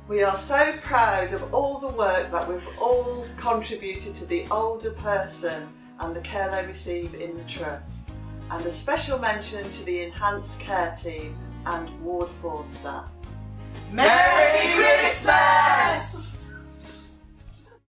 We are so proud of all the work that we've all contributed to the older person and the care they receive in the Trust. And a special mention to the Enhanced Care team and Ward 4 staff. Merry Christmas!